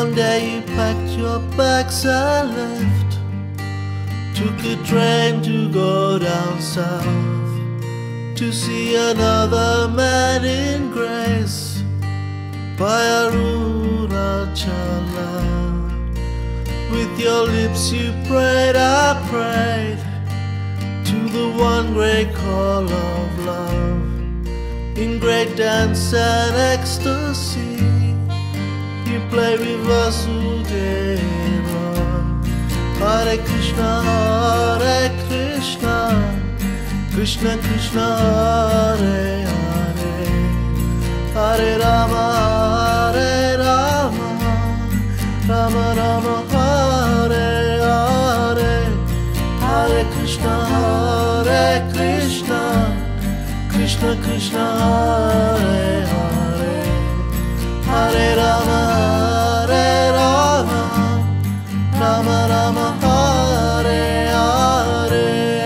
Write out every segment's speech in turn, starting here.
One day you packed your bags and left, took a train to go down south to see another man in grace by Arunachala. With your lips you prayed, I prayed to the one great call of love. In great dance and ecstasy you play with Vasudeva. Hare Krishna, Hare Krishna, Krishna Krishna, Hare Hare, Hare Rama, Hare Rama, Rama Rama, Hare Hare, Hare Krishna, Hare Krishna, Krishna Krishna, Hare Hare, Hare Rama, Hare Rama, Rama Rama, Hare Hare,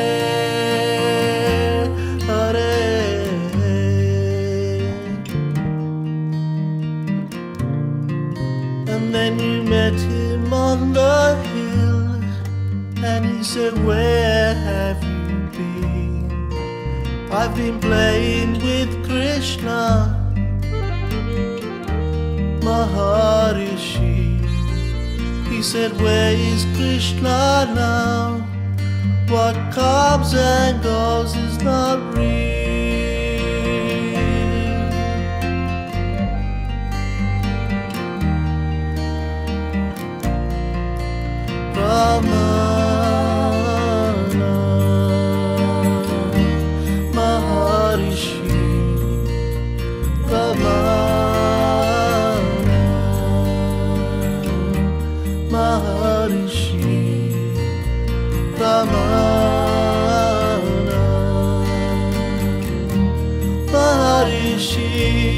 Hare. And then you met him on the hill, and he said, where have you been? I've been playing with Krishna, Maharishi. He said, where is Krishna now? What comes and goes is not real. Ramana, Maharishi, Ramana, Maharishi, Ramana, Maharishi.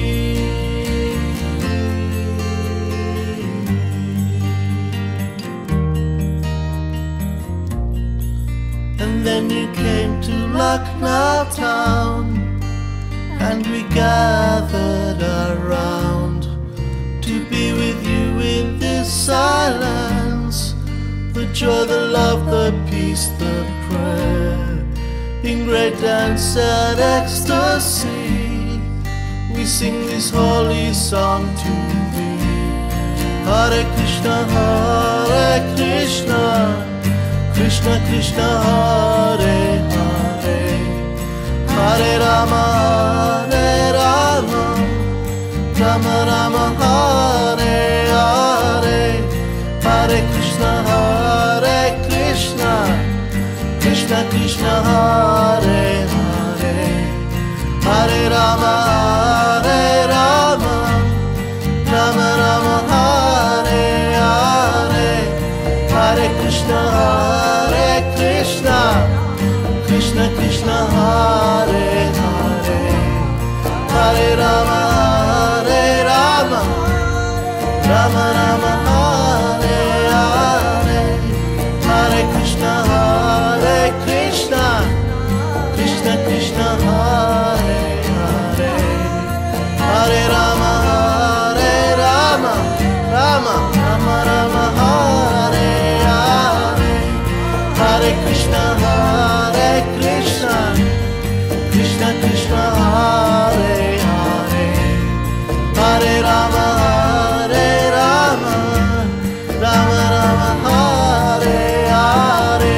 And then you came to Lucknow town, and we gathered around to be with you in this silence. The joy, the love, the peace, the prayer. In great dance and ecstasy we sing this holy song to thee. Hare Krishna, Hare Krishna, Krishna Krishna, Hare Hare, Hare Rama, Hare Rama, Rama Rama, Hare Hare, Hare Krishna, Hare Krishna, Krishna Krishna, Hare Hare, Hare Rama, Hare Rama, Rama Rama, Hare Hare, Hare Krishna, Hare Krishna, Krishna Krishna, Hare Hare, Hare Rama, Hare Rama, Rama Rama, Hare Hare, Hare Krishna, Hare Krishna, Krishna Krishna, Hare Hare, Hare Rama, Hare Rama, Rama Rama, Rama Hare Hare, Hare Krishna, Hare Krishna, Krishna Krishna, Hare Hare, Hare Rama, Hare Rama, Rama Rama, Hare Hare.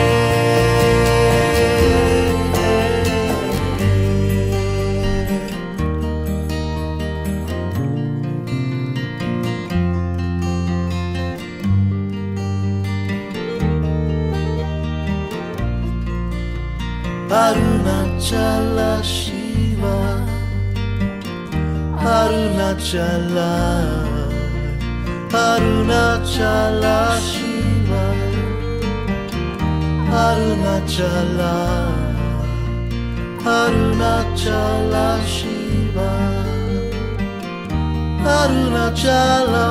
Arunachala Shiva, Arunachala, Arunachala Shiva, Arunachala, Arunachala Shiva, Arunachala.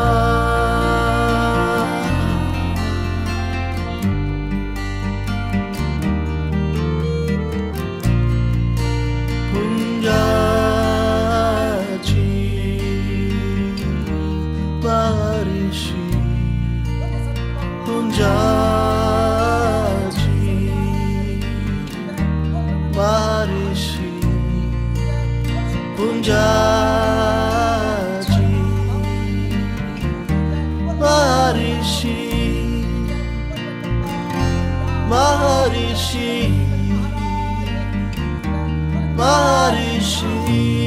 Maharishi, Maharishi, Maharishi.